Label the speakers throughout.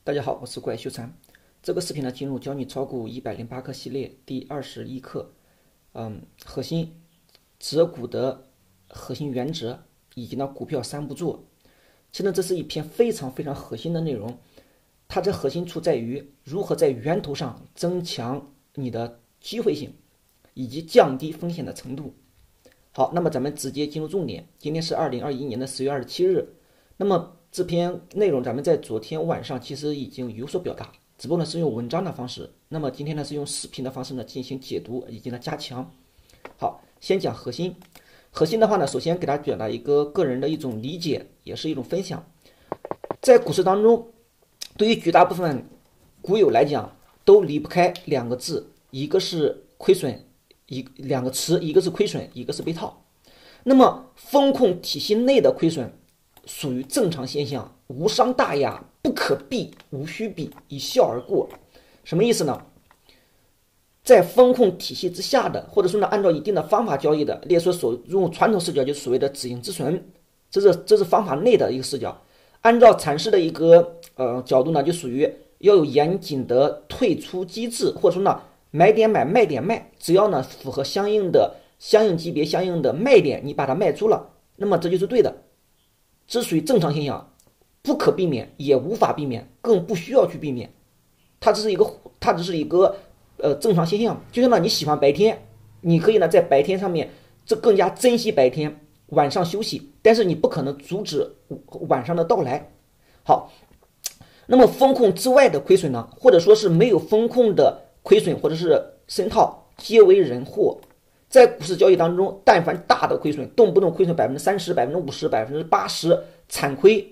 Speaker 1: 大家好，我是怪修禅。这个视频呢，进入教你炒股108课系列第21课，核心择股的核心原则以及呢股票三不做。其实这是一篇非常核心的内容，它的核心处在于如何在源头上增强你的机会性，以及降低风险的程度。好，那么咱们直接进入重点。今天是2021年的10月27日。那么这篇内容咱们在昨天晚上其实已经有所表达，只不过呢是用文章的方式。那么今天呢是用视频的方式呢进行解读以及呢加强。好，先讲核心。核心的话呢，首先给大家表达一个个人的一种理解，也是一种分享。在股市当中，对于绝大部分股友来讲，都离不开两个字，一个是亏损，两个词，一个是亏损，一个是被套。那么风控体系内的亏损属于正常现象，无伤大雅，不可避，无需避，一笑而过。什么意思呢？在风控体系之下的，或者说呢按照一定的方法交易的，例如说用传统视角就是所谓的止盈止损，这是方法内的一个视角。按照阐释的一个角度呢，就属于要有严谨的退出机制，或者说呢买点买，卖点卖，只要呢符合相应级别相应的卖点，你把它卖出了，那么这就是对的。这属于正常现象，不可避免，也无法避免，更不需要去避免。它只是一个正常现象。就像呢你喜欢白天，你可以呢在白天上面这更加珍惜白天，晚上休息，但是你不可能阻止晚上的到来。好，那么风控之外的亏损呢，或者说是没有风控的亏损或者是深套，皆为人祸。在股市交易当中，但凡大的亏损，动不动亏损30%、50%、80%，惨亏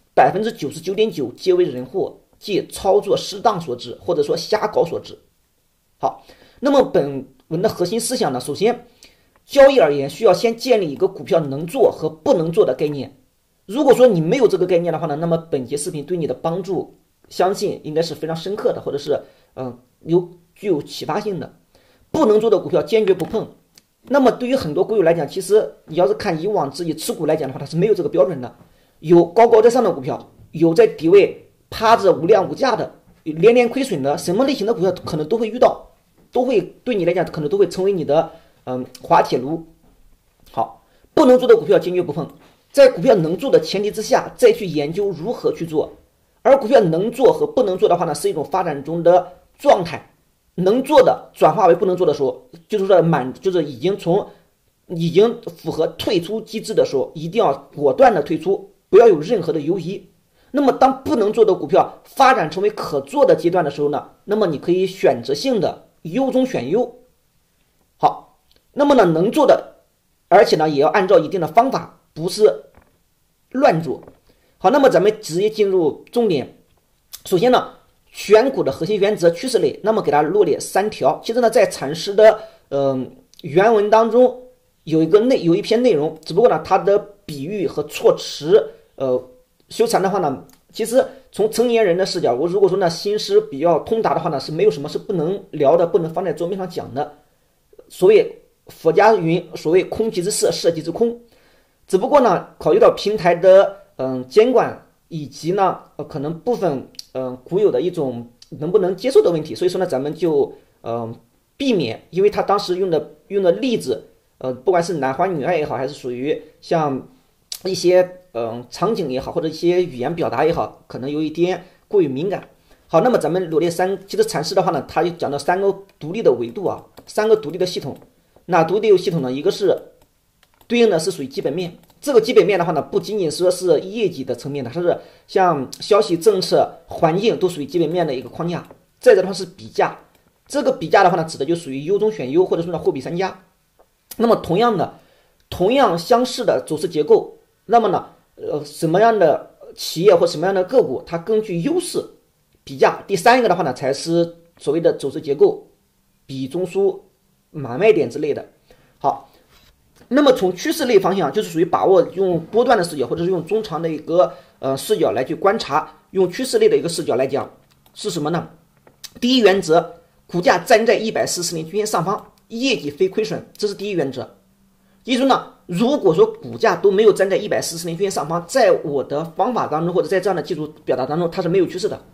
Speaker 1: 99.9%，皆为人祸，即操作失当所致，或者说瞎搞所致。好，那么本文的核心思想呢，首先，交易而言需要先建立一个股票能做和不能做的概念。如果说你没有这个概念的话呢，那么本节视频对你的帮助，相信应该是非常深刻的，或者是具有启发性的。不能做的股票坚决不碰。那么对于很多股友来讲，其实你要是看以往自己持股来讲的话，它是没有这个标准的。有高高在上的股票，有在低位趴着无量无价的，连连亏损的，什么类型的股票可能都会遇到，都会对你来讲可能都会成为你的滑铁卢。好，不能做的股票坚决不碰。在股票能做的前提之下，再去研究如何去做。而股票能做和不能做的话呢，是一种发展中的状态。能做的转化为不能做的时候，就是说已经符合退出机制的时候，一定要果断的退出，不要有任何的犹疑。那么当不能做的股票发展成为可做的阶段的时候呢，那么你可以选择性的优中选优。好，那么呢能做的，而且呢也要按照一定的方法，不是乱做。好，那么咱们直接进入重点。首先呢，选股的核心原则趋势类，那么给大家罗列3条。其实呢，在阐释的原文当中有一篇内容，只不过呢它的比喻和措辞修禅的话呢，其实从成年人的视角，我如果说呢心思比较通达的话呢，是没有什么是不能聊的，不能放在桌面上讲的。所谓佛家云，所谓空即之色，色即之空。只不过呢，考虑到平台的监管以及呢可能部分股友的一种能不能接受的问题，所以说呢咱们就避免，因为他当时用的例子不管是男欢女爱也好，还是属于像一些场景也好，或者一些语言表达也好，可能有一点过于敏感。好，那么咱们罗列其实阐释的话呢，他就讲到3个独立的维度啊，3个独立的系统。那独立的系统呢，一个是对应的是属于基本面。这个基本面的话呢，不仅仅说是业绩的层面的，它是像消息、政策、环境都属于基本面的一个框架。再者的话是比价，这个比价的话呢，指的就属于优中选优，或者说呢货比三家。那么同样相似的走势结构，那么呢什么样的企业或什么样的个股，它根据优势比价。第3个的话呢，才是所谓的走势结构，比中枢、买卖点之类的。好。那么从趋势类方向，就是属于把握用波段的视角，或者是用中长的一个视角来去观察，用趋势类的一个视角来讲是什么呢？第一原则，股价站在140年均线上方，业绩非亏损，这是第一原则。也就是说呢，如果说股价都没有站在140年均线上方，在我的方法当中，或者在这样的技术表达当中，它是没有趋势的。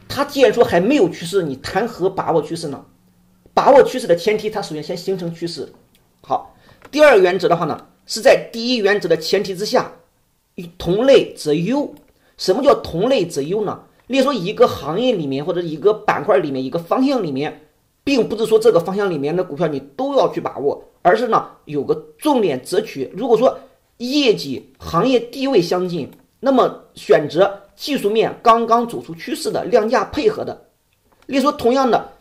Speaker 1: 它既然说还没有趋势，你谈何把握趋势呢？把握趋势的前提，它首先形成趋势。好，第二个原则的话呢，是在第一原则的前提之下，同类则优。什么叫同类则优呢？例如说一个行业里面或者一个板块里面一个方向里面，并不是说这个方向里面的股票你都要去把握，而是呢有个重点择取。如果说业绩、行业地位相近，那么选择技术面刚刚走出趋势的量价配合的。例如说同样的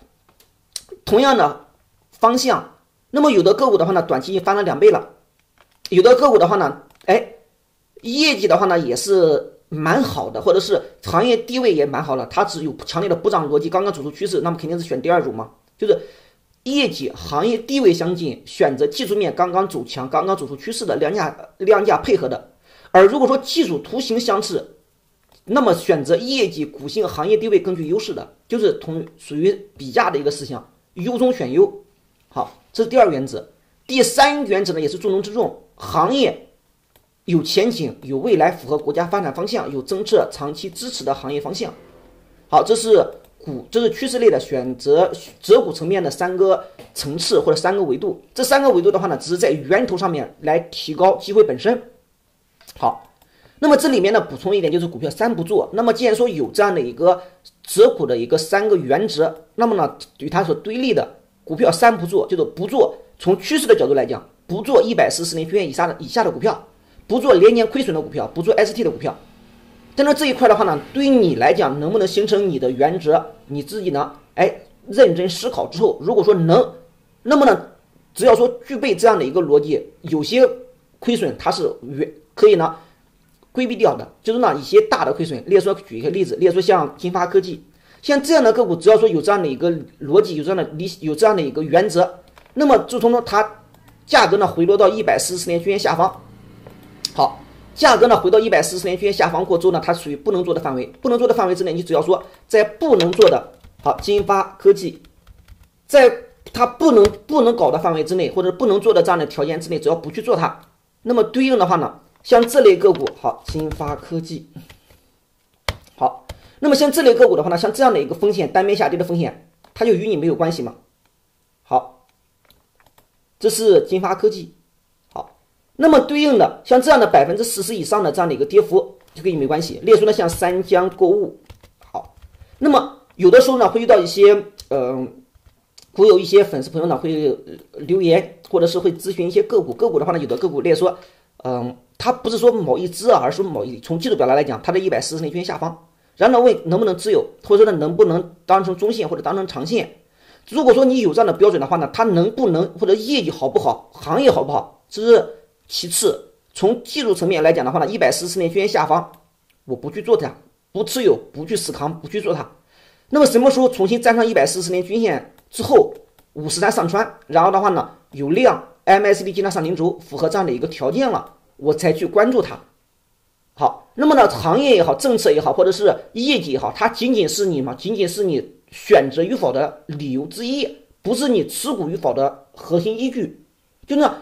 Speaker 1: 方向，那么有的个股的话呢，短期翻了2倍了，有的个股的话呢，业绩的话呢也是蛮好的，或者是行业地位也蛮好了，它只有强烈的补涨逻辑，刚刚走出趋势，那么肯定是选第二种嘛，就是业绩、行业地位相近，选择技术面刚刚走强、刚刚走出趋势的量价配合的。而如果说技术图形相似，那么选择业绩、股性、行业地位更具优势的，就是属于比价的一个思想，优中选优。好，这是第二个原则。第三个原则呢，也是重中之重，行业有前景、有未来、符合国家发展方向、有政策长期支持的行业方向。好，这是趋势类的选择择股层面的3个层次或者3个维度。这3个维度的话呢，只是在源头上面来提高机会本身。好，那么这里面呢补充一点，就是股票3不做。那么既然说有这样的一个择股的一个3个原则，那么呢与它所对立的股票3不做，就是不做从趋势的角度来讲，不做140年均线以下的股票，不做连年亏损的股票，不做 ST 的股票。但是这一块的话呢，对于你来讲能不能形成你的原则，你自己呢认真思考之后，如果说能，那么呢只要说具备这样的一个逻辑，有些亏损它是可以呢规避掉的，就是呢一些大的亏损。例如说举一个例子，例如说像金发科技，像这样的个股，只要说有这样的一个逻辑，有这样的一个原则，那么自从呢它价格呢回落到140年均线下方，好，价格呢回到140年均线下方过之后呢，它属于不能做的范围。不能做的范围之内，你只要说在不能做的好金发科技，在它不能搞的范围之内，或者不能做的这样的条件之内，只要不去做它，那么对应的话呢，像这类个股，好，金发科技，好，那么像这类个股的话呢，像这样的一个风险，单边下跌的风险，它就与你没有关系嘛。好，这是金发科技。好，那么对应的像这样的40%以上的这样的一个跌幅，就跟你没关系。例如说呢，像三江购物，好，那么有的时候呢会遇到一些会有一些粉丝朋友呢会留言，或者是会咨询一些个股的话呢，有的个股例如说它不是说某一只啊，而是某一从技术表达来讲，它在140年均线下方，然后呢问能不能持有，或者说呢能不能当成中线或者当成长线。如果说你有这样的标准的话呢，它能不能或者业绩好不好，行业好不好，这是其次。从技术层面来讲的话呢，140年均线下方我不去做它，不持有，不去死扛，不去做它。那么什么时候重新站上140年均线之后，53上穿，然后的话呢有量 MACD 金量上零轴符合这样的一个条件了，我才去关注它。好，那么呢行业也好，政策也好，或者是业绩也好，它仅仅是你选择与否的理由之一，不是你持股与否的核心依据。就呢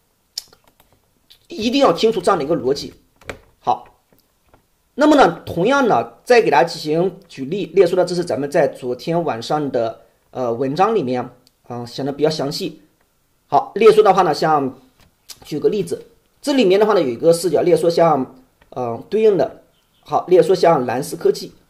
Speaker 1: 一定要清楚这样的一个逻辑。好，那么呢同样呢再给大家进行举例，列出的这是咱们在昨天晚上的文章里面写的比较详细。好，列出的话呢，像举个例子，这里面的话呢有一个视角列出像对应的，好，列出像蓝思科技。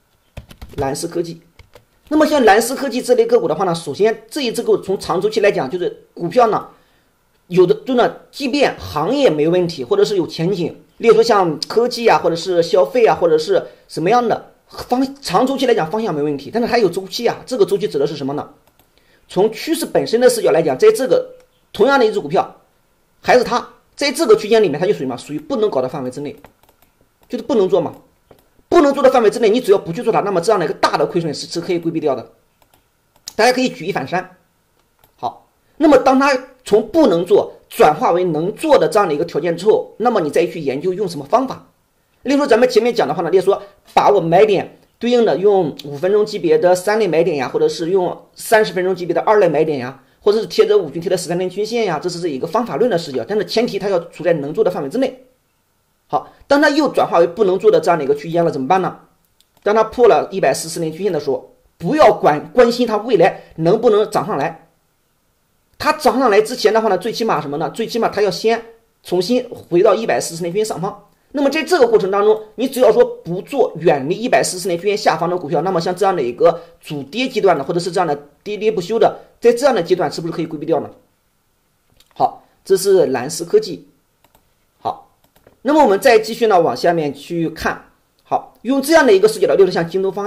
Speaker 1: 那么像蓝思科技这类个股的话呢，首先这一只个股从长周期来讲，就是股票呢有的就呢，即便行业没问题，或者是有前景，例如说像科技啊，或者是消费啊，或者是什么样的长周期来讲方向没问题，但是还有周期啊，这个周期指的是什么呢？从趋势本身的视角来讲，在这个同样的一只股票，还是它在这个区间里面，它就属于什么？属于不能搞的范围之内，就是不能做嘛。不能做的范围之内，你只要不去做它，那么这样的一个大的亏损是可以规避掉的。大家可以举一反三。好，那么当它从不能做转化为能做的这样的一个条件之后，那么你再去研究用什么方法。例如说咱们前面讲的话呢，例如说把我买点对应的用5分钟级别的3类买点呀，或者是用30分钟级别的2类买点呀，或者是贴着5均贴的13天均线呀，这是一个方法论的视角，但是前提它要处在能做的范围之内。好，当它又转化为不能做的这样的一个区间了，怎么办呢？ 当它破了140年均线的时候，不要关心它未来能不能涨上来。它涨上来之前的话呢，最起码什么呢？最起码它要先重新回到140年均线上方。那么在这个过程当中，你只要说不做远离140年均线下方的股票，那么像这样的一个主跌阶段的，或者是这样的跌跌不休的，在这样的阶段是不是可以规避掉呢？好，这是蓝思科技。好，那么我们再继续呢往下面去看。好，用这样的一个视角的，例如像京东方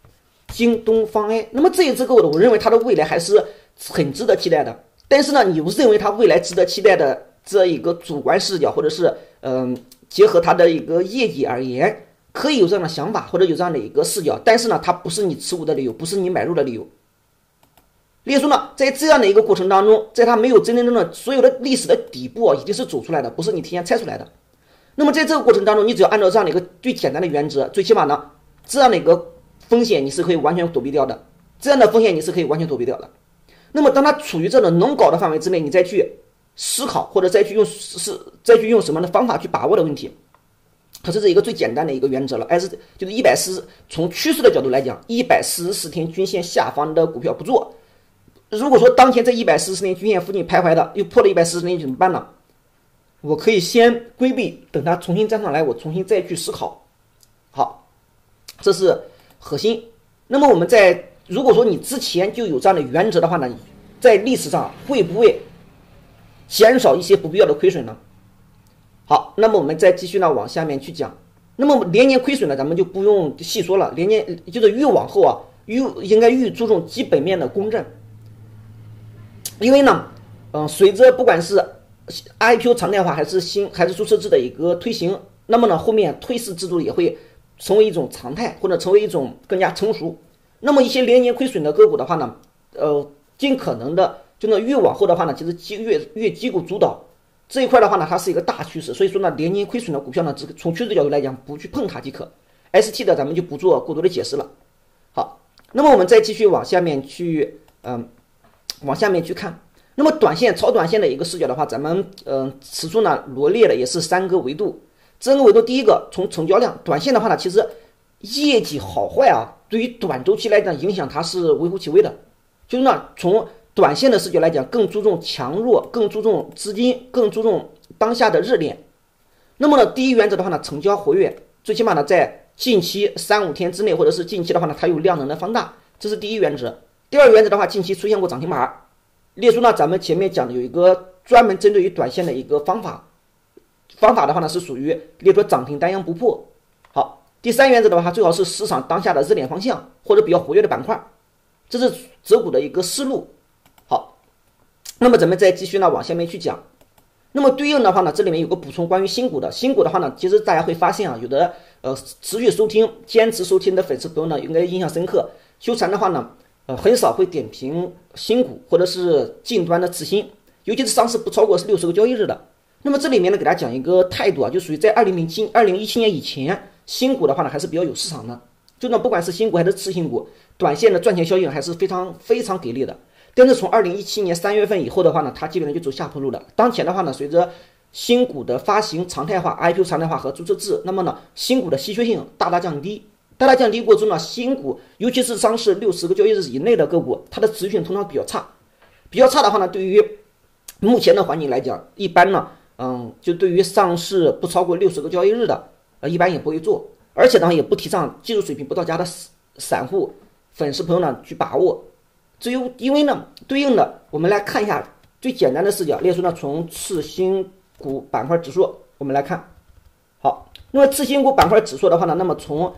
Speaker 1: A，那么这一只个股我认为它的未来还是很值得期待的。但是呢，你认为它未来值得期待的这一个主观视角，或者是结合它的一个业绩而言，可以有这样的想法或者有这样的一个视角，但是呢，它不是你持股的理由，不是你买入的理由。例如说呢，在这样的一个过程当中，在它没有真正的所有的历史的底部已经是走出来的，不是你提前猜出来的。那么在这个过程当中，你只要按照这样的一个最简单的原则，最起码呢，这样的一个风险你是可以完全躲避掉的，这样的风险你是可以完全躲避掉的。那么当它处于这种能搞的范围之内，你再去思考或者再去用什么的方法去把握的问题，它这是一个最简单的一个原则了。就是140，从趋势的角度来讲，144天均线下方的股票不做。如果说当前在144天均线附近徘徊的，又破了140天怎么办呢？我可以先规避，等它重新站上来，我重新再去思考。好，这是核心。那么我们如果说你之前就有这样的原则的话呢，在历史上会不会减少一些不必要的亏损呢？好，那么我们再继续呢往下面去讲。那么连年亏损呢，咱们就不用细说了。连年就是越往后啊，应该越注重基本面的公正。因为呢，随着不管是 IPO 常态化还是注册制的一个推行，那么呢后面退市制度也会成为一种常态，或者成为一种更加成熟。那么一些连年亏损的个股的话呢，尽可能的就呢越往后的话呢，其实越机构主导这一块的话呢，它是一个大趋势。所以说呢，连年亏损的股票呢，从趋势角度来讲，不去碰它即可。ST 的咱们就不做过多的解释了。好，那么我们再继续往下面去看。那么超短线的一个视角的话，咱们此处呢罗列的也是3个维度。这个维度，第一个从成交量，短线的话呢，其实业绩好坏啊，对于短周期来讲影响它是微乎其微的。就是呢，从短线的视角来讲，更注重强弱，更注重资金，更注重当下的热点。那么呢，第一原则的话呢，成交活跃，最起码呢在近期3-5天之内，或者是近期的话呢，它有量能的放大，这是第一原则。第二原则的话，近期出现过涨停板。列出呢，咱们前面讲的有一个专门针对于短线的一个方法的话呢，是属于列出涨停单阳不破。好，第3原则的话，最好是市场当下的热点方向或者比较活跃的板块，这是择股的一个思路。好，那么咱们再继续呢往下面去讲。那么对应的话呢，这里面有个补充关于新股的话呢，其实大家会发现啊，有的持续收听、坚持收听的粉丝朋友呢，应该印象深刻。修禅的话呢，很少会点评新股或者是近端的次新，尤其是上市不超过60个交易日的。那么这里面呢，给大家讲一个态度啊，就属于在2017年以前，新股的话呢还是比较有市场的。就呢，不管是新股还是次新股，短线的赚钱效应还是非常非常给力的。但是从2017年3月份以后的话呢，它基本上就走下坡路了。当前的话呢，随着新股的发行常态化、IPO 常态化和注册制，那么呢，新股的稀缺性大大降低。大大降低过程中呢，新股尤其是上市60个交易日以内的个股，它的持续性通常比较差。比较差的话呢，对于目前的环境来讲，一般呢，就对于上市不超过60个交易日的，一般也不会做。而且呢，也不提倡技术水平不到家的散户粉丝朋友呢去把握。因为呢，对应的我们来看一下最简单的视角，列出呢从次新股板块指数我们来看。好，那么次新股板块指数的话呢，那么从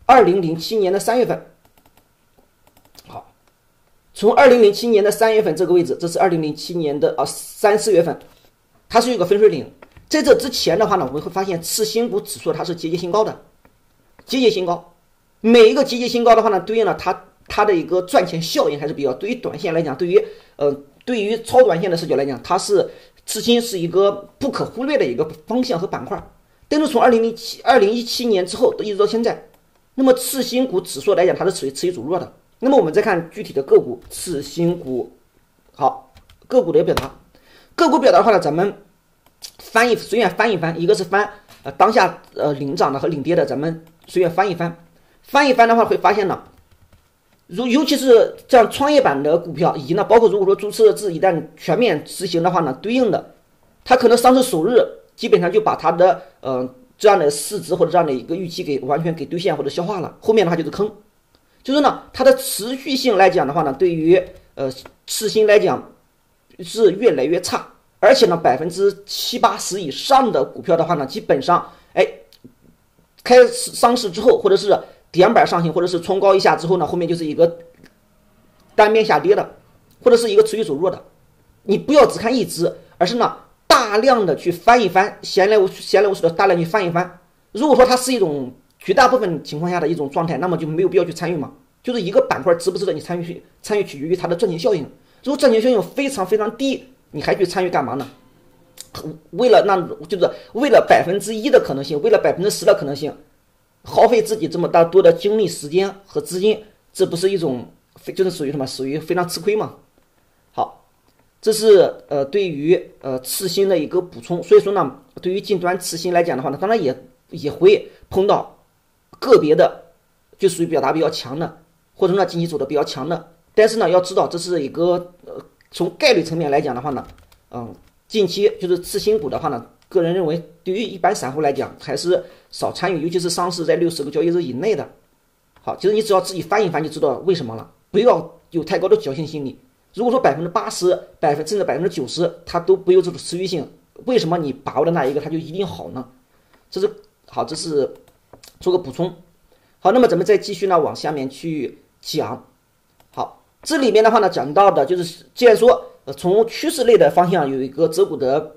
Speaker 1: 2007年的3月份，好，从2007年的3月份这个位置，这是2007年的3-4月份，它是有个分水岭。在这之前的话呢，我们会发现次新股指数它是节节新高的，节节新高。每一个节节新高的话呢，对应了它的一个赚钱效应还是比较。对于短线来讲，对于超短线的视角来讲，它是次新是一个不可忽略的一个方向和板块。但是从2017年之后一直到现在，那么次新股指数来讲，它是持续走弱的。那么我们再看具体的个股，次新股，好，个股的表达，个股表达的话呢，咱们随便翻一翻，一个是翻当下领涨的和领跌的，咱们随便翻一翻。 翻一翻的话，会发现呢，尤其是像创业板的股票，以及呢，包括如果说注册制一旦全面实行的话呢，对应的，它可能上市首日基本上就把它的这样的市值或者这样的一个预期给完全给兑现或者消化了，后面的话就是坑。就是呢，它的持续性来讲的话呢，对于次新来讲是越来越差，而且呢，70%-80%以上的股票的话呢，基本上开始上市之后，或者是点板上行，或者是冲高一下之后呢，后面就是一个单边下跌的，或者是一个持续走弱的。你不要只看一只，而是呢大量的去翻一翻，闲来无事的大量去翻一翻。如果说它是一种绝大部分情况下的一种状态，那么就没有必要去参与嘛。就是一个板块值不值得你参与取决于它的赚钱效应。如果赚钱效应非常非常低，你还去参与干嘛呢？为了就是为了1%的可能性，为了10%的可能性，耗费自己这么大多的精力、时间和资金，这不是一种就是属于什么？属于非常吃亏嘛。好，这是对于次新的一个补充。所以说呢，对于近端次新来讲的话呢，当然也会碰到个别的就属于表达比较强的，或者呢近期走的比较强的。但是呢，要知道这是一个从概率层面来讲的话呢，近期就是次新股的话呢，个人认为对于一般散户来讲还是少参与，尤其是上市在60个交易日以内的。好，其实你只要自己翻一翻就知道为什么了，不要有太高的侥幸心理。如果说80%甚至90%它都不有这种持续性，为什么你把握的那一个它就一定好呢？这是做个补充。好，那么咱们再继续呢往下面去讲。好，这里面的话呢讲到的就是，既然说从趋势类的方向有一个择股的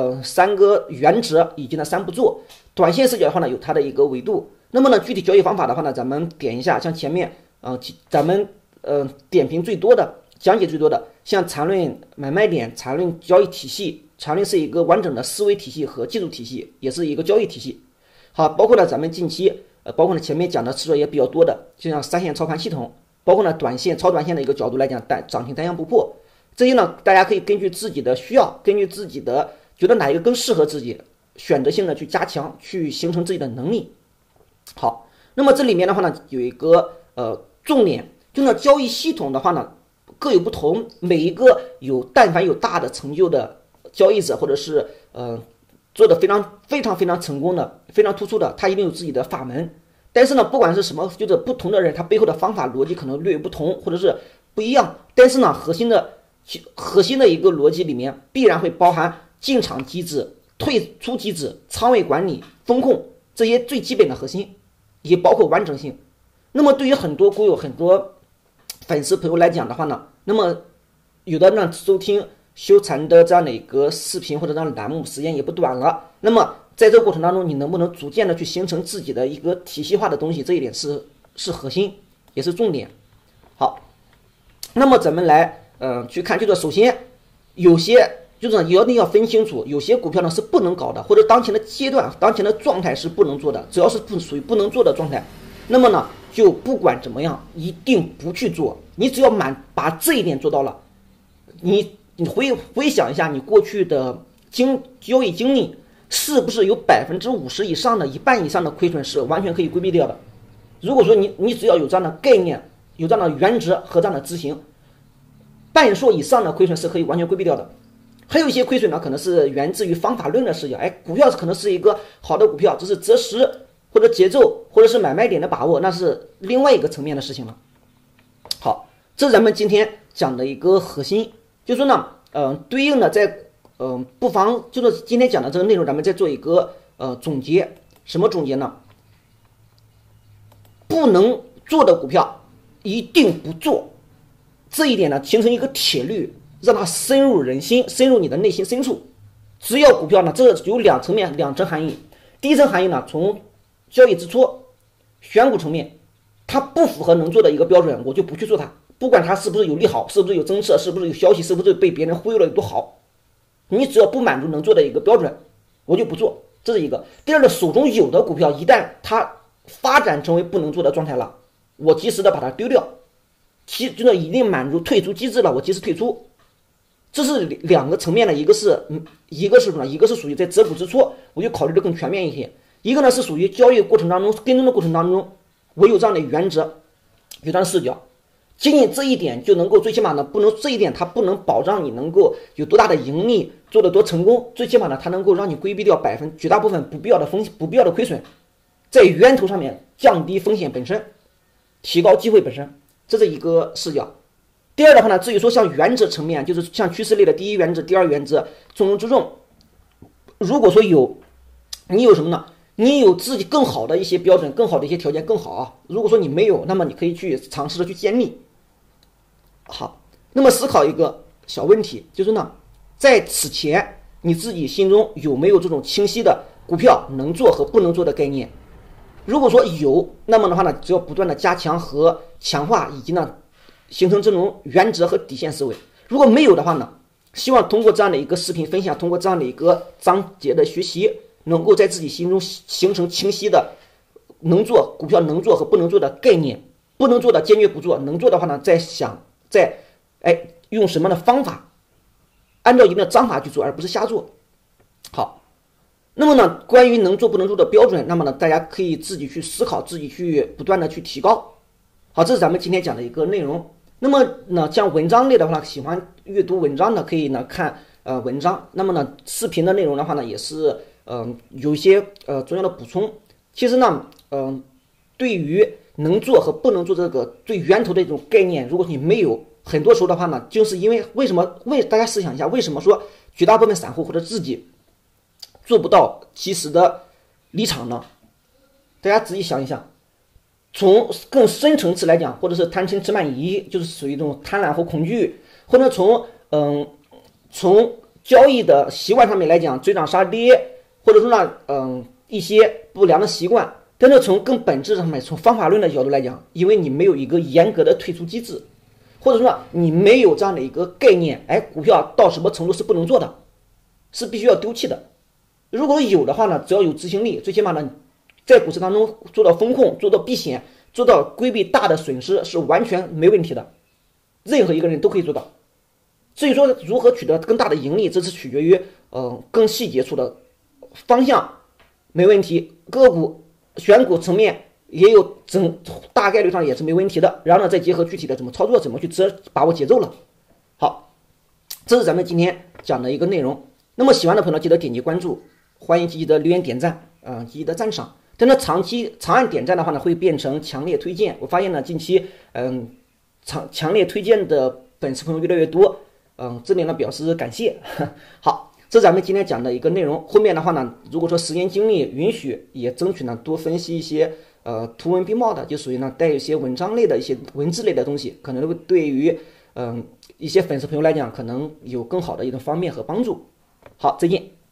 Speaker 1: 3个原则以及呢3步骤，短线视角的话呢有它的一个维度。那么呢具体交易方法的话呢，咱们点一下，像前面咱们点评最多的、讲解最多的，像缠论买卖点、缠论交易体系。缠论是一个完整的思维体系和技术体系，也是一个交易体系。好，包括呢咱们近期包括呢前面讲的次数也比较多的，就像3线操盘系统，包括呢短线、超短线的一个角度来讲，涨停单阳不破，这些呢大家可以根据自己的需要，根据自己的觉得哪一个更适合自己，选择性的去加强，去形成自己的能力。好，那么这里面的话呢有一个重点，就呢交易系统的话呢各有不同，每一个但凡有大的成就的交易者，或者是做的非常成功的、非常突出的，他一定有自己的法门。但是呢，不管是什么，就是不同的人，他背后的方法逻辑可能略有不同，或者是不一样。但是呢，核心的一个逻辑里面，必然会包含进场机制、退出机制、仓位管理、风控这些最基本的核心，也包括完整性。那么对于很多股友、很多粉丝朋友来讲的话呢，那么有的呢收听修禅的这样的一个视频或者这样的栏目时间也不短了，那么在这个过程当中，你能不能逐渐的去形成自己的一个体系化的东西，这一点是核心，也是重点。好，那么咱们来去看，就是首先有些就是一定要分清楚，有些股票呢是不能搞的，或者当前的阶段、当前的状态是不能做的，只要是属于不能做的状态，那么呢就不管怎么样，一定不去做。你只要把这一点做到了，你回想一下你过去的交易经历，是不是有50%以上的、1半以上的亏损是完全可以规避掉的？如果说你只要有这样的概念、有这样的原则和这样的执行，半数以上的亏损是可以完全规避掉的。还有一些亏损呢，可能是源自于方法论的视角，股票可能是一个好的股票，只是择时或者节奏或者是买卖点的把握，那是另外一个层面的事情了。好，这是咱们今天讲的一个核心，就是说呢，对应的在不妨就是今天讲的这个内容，咱们再做一个总结。什么总结呢？不能做的股票一定不做，这一点呢形成一个铁律，让它深入人心，深入你的内心深处。只要股票呢，这有两层含义。第一层含义呢，从交易之初选股层面，它不符合能做的一个标准，我就不去做它，不管它是不是有利好，是不是有增测，是不是有消息，是不是被别人忽悠了有多好，你只要不满足能做的一个标准，我就不做，这是一个。第二个，手中有的股票一旦它发展成为不能做的状态了，我及时的把它丢掉，真的一定满足退出机制了，我及时退出。这是两个层面的，一个是什么呢？一个是属于在择股之初我就考虑的更全面一些，一个呢是属于交易过程当中跟踪的过程当中， 我有这样的原则，有这样的视角，仅仅这一点就能够，最起码呢，不能这一点它不能保障你能够有多大的盈利，做得多成功，最起码呢，它能够让你规避掉绝大部分不必要的不必要的亏损，在源头上面降低风险本身，提高机会本身，这是一个视角。第二的话呢，至于说像原则层面，就是像趋势类的第一原则、第二原则，从中之重。如果说你有什么呢？你有自己更好的一些标准，更好的一些条件更好啊。如果说你没有，那么你可以去尝试着去建立。好，那么思考一个小问题，就是呢，在此前你自己心中有没有这种清晰的股票能做和不能做的概念？如果说有，那么的话呢，只要不断的加强和强化，以及呢形成这种原则和底线思维。如果没有的话呢，希望通过这样的一个视频分享，通过这样的一个章节的学习，能够在自己心中形成清晰的能做股票能做和不能做的概念。不能做的坚决不做，能做的话呢，用什么的方法，按照一定的章法去做，而不是瞎做。好，那么呢，关于能做不能做的标准，那么呢，大家可以自己去思考，自己去不断的去提高。好，这是咱们今天讲的一个内容。那么呢，像文章类的话，喜欢阅读文章的可以呢看文章。那么呢，视频的内容的话呢，也是有一些重要的补充。其实呢，对于能做和不能做这个最源头的一种概念，如果你没有，很多时候的话呢，就是因为大家思想一下，为什么说绝大部分散户或者自己做不到及时的离场呢？大家仔细想一想。从更深层次来讲，或者是贪嗔痴慢疑，就是属于这种贪婪和恐惧，或者从交易的习惯上面来讲，追涨杀跌，或者说呢一些不良的习惯。但是从更本质上面，从方法论的角度来讲，因为你没有一个严格的退出机制，或者说呢你没有这样的一个概念，股票到什么程度是不能做的，是必须要丢弃的。如果有的话呢，只要有执行力，最起码呢在股市当中做到风控，做到避险，做到规避大的损失是完全没问题的，任何一个人都可以做到。至于说如何取得更大的盈利，这是取决于更细节处的方向，没问题。个股选股层面也有大概率上也是没问题的，然后呢再结合具体的怎么操作，怎么去把握节奏了。好，这是咱们今天讲的一个内容。那么喜欢的朋友记得点击关注，欢迎积极的留言点赞，积极的赞赏。但是长按点赞的话呢，会变成强烈推荐。我发现呢，近期强烈推荐的粉丝朋友越来越多，这里呢表示感谢。好，这是咱们今天讲的一个内容。后面的话呢，如果说时间精力允许，也争取呢多分析一些图文并茂的，就属于呢带有一些文章类的一些文字类的东西，可能会对于一些粉丝朋友来讲，可能有更好的一种方便和帮助。好，再见。